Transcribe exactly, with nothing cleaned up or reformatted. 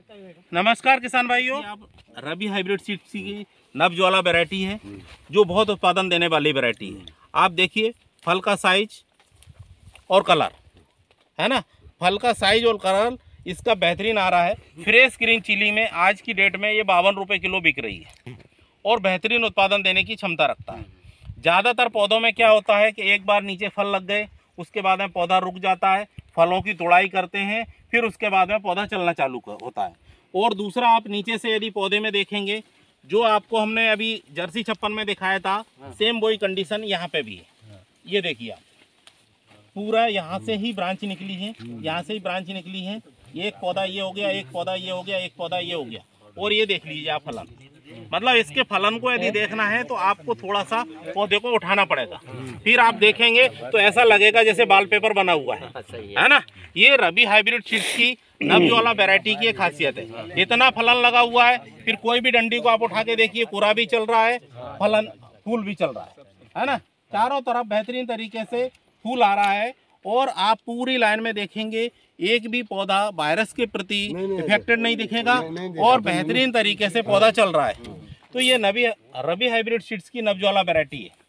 नमस्कार किसान भाइयों, आप रबी हाइब्रिड सीड्स की नवज्वाला वैरायटी है जो बहुत उत्पादन देने वाली वैरायटी है। आप देखिए फल का साइज और कलर है ना, फल का साइज और कलर इसका बेहतरीन आ रहा है। फ्रेश ग्रीन चिली में आज की डेट में ये बावन रुपये किलो बिक रही है और बेहतरीन उत्पादन देने की क्षमता रखता है। ज़्यादातर पौधों में क्या होता है कि एक बार नीचे फल लग गए, उसके बाद में पौधा रुक जाता है, फलों की तोड़ाई करते हैं, फिर उसके बाद में पौधा चलना चालू होता है। और दूसरा, आप नीचे से यदि पौधे में देखेंगे, जो आपको हमने अभी जर्सी छप्पन में दिखाया था, सेम वही कंडीशन यहाँ पे भी है। ये देखिए आप, पूरा यहाँ से ही ब्रांच निकली है, यहाँ से ही ब्रांच निकली है। एक पौधा ये हो गया, एक पौधा ये हो गया, एक पौधा ये हो गया, और ये देख लीजिए आप फलन। मतलब इसके फलन को यदि देखना है तो आपको थोड़ा सा पौधे को उठाना पड़ेगा, फिर आप देखेंगे तो ऐसा लगेगा जैसे वॉलपेपर बना हुआ है, है ना। ये रबी हाइब्रिड सीड्स की नवज्वाला वैरायटी की एक खासियत है। इतना फलन लगा हुआ है, फिर कोई भी डंडी को आप उठा के देखिए, पूरा भी चल रहा है, फलन फूल भी चल रहा है, है ना। चारों तरफ बेहतरीन तरीके से फूल आ रहा है। और आप पूरी लाइन में देखेंगे, एक भी पौधा वायरस के प्रति इफेक्टेड नहीं दिखेगा और बेहतरीन तरीके से पौधा चल रहा है। तो ये नबी रबी हाइब्रिड सीड्स की नवज्वाला वैरायटी है।